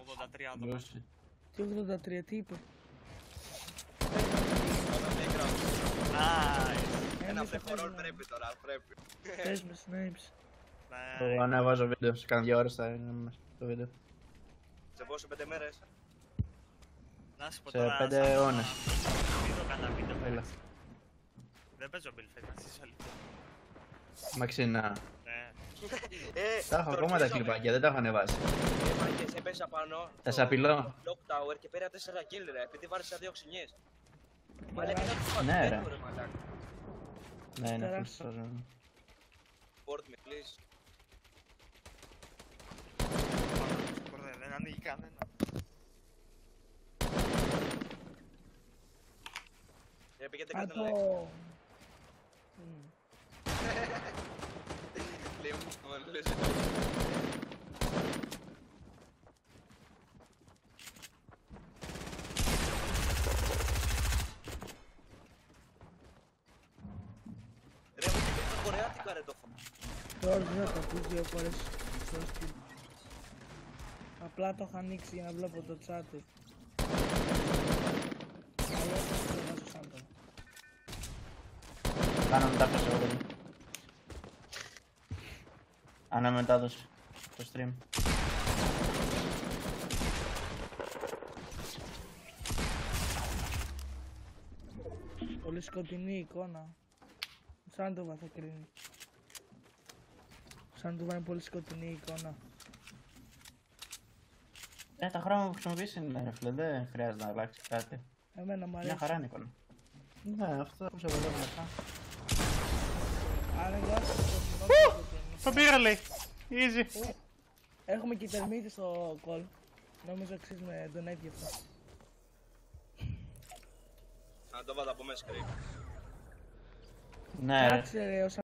83 άτομα. Τι 83, τι είπε. Nice. Ένα free πρέπει τώρα, πρέπει. Πες με snipes. Εγώ ανέβαζω βίντεο, σε κάνα 2 ώρες θα είναι μέσα το βίντεο. Σε πόσο 5 μέρες? Να σου πω Σε τώρα, 5 σαν αιώνες. είδω κανένα βίντεο που Έλα. έτσι. Δεν παίζω Buildfest, να είσαι αλήθεια. Μαξινά. Ναι. Τα έχω ακόμα τα κλιπάκια, δεν τα έχω ανεβάσει. Και σε πέσα πάνω. Θα σε απειλώ. Lock Tower και πέρα 4 kill ρε, επειδή βάρεσα 2 ξυνιές. Μα λέει να Ναι, ρε. ρε μαλάκα. Ναι, είναι Τεράστιο. φουλστός. Port me please. Κορδέ, δεν ανοίγει κανένα. Πήγαινε κάτι like. Άτο. Λέει μου, λες. Ρε μου και το κορεάτικα ρε το φω. Τώρα δεν θα το ακούς 2 φορές στο stream. Απλά το έχω ανοίξει για να βλέπω το chat. Αλλιώς θα το βάζω σαν το. Κάνω μετάφραση εγώ παιδί. Αναμετάδοση στο stream. Πολύ σκοτεινή εικόνα. Σαν το θα κρίνει. Σαν το είναι πολύ σκοτεινή εικόνα. Τα χρώματα που χρησιμοποιείς είναι ρε φίλε, δεν χρειάζεται να αλλάξει κάτι. Εμένα μου Μια αρέσει. χαρά είναι η εικόνα. Ναι, αυτό που σε βολεύει μετά. Άρα εγώ άσχετο σκοτεινό. Το πήρα λέει. Easy. Έχουμε και τερμίτη στο call. Νομίζω αξίζουμε donate γι' αυτό. Να το βάλω από μέσα κρύβει. Ναι ρε. Κάτσε ρε,